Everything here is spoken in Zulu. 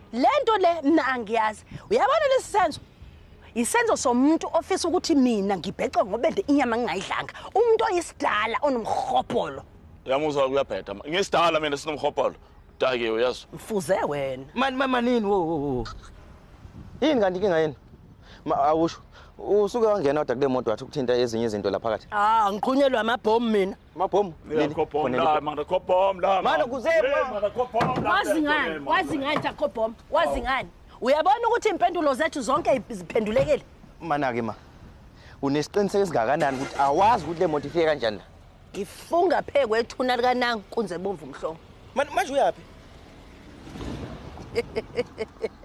Lento le mina angiyazi. Uyabona lesisenzo? Isenzo somuntu ofisa ukuthi mina ngibhece ngobende inyama ngingayidlanga. Umuntu oyisidala onomkhopolo. Uyamuzwa kuyabheda. Ngisidala mina sinomkhopolo. Dake uyazi. Mfuze wena. Mama nini wo. Yini kanti inkinga yini? Awusho. Usuke wangena kodwa kule moto wathi ukuthinta ezinye izinto lapha phakathi. Ngiqhunyelwa amabhomu mina. Amabhomu? Mana khopom la. Mana kuzepho. Mana khopom la. Wazi ngani takhophomu? Wazi ngani? Uyabona ukuthi impendulo zethu zonke ziphendulekile? Mana ke ma. Unesiqiniseko esingakanani ukuthi awazi ukuthi le moto ifike kanjani la? Ngifunga phekwethuna lika Nkunzi ebomvu umhlongo. Manje uyaphi?